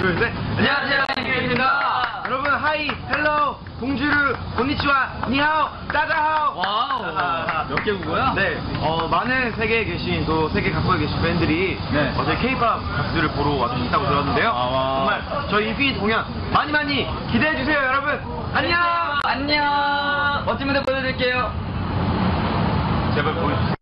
둘, 셋. 안녕하세요, 앵글입니다. 여러분, 하이, 헬로, 봉주르, 곤니치와, 니하오, 따다하오. 와우. 몇 개국어야? 네, 많은 세계에 계신, 또 세계 각국에 계신 팬들이 네. 어제 K-pop 가수들을 보러 와주셨다고 들었는데요. 정말 저희 인피니트 공연 많이 기대해주세요, 여러분. 안녕! 안녕. 멋진 무대 보여드릴게요. 제발 보여주세요.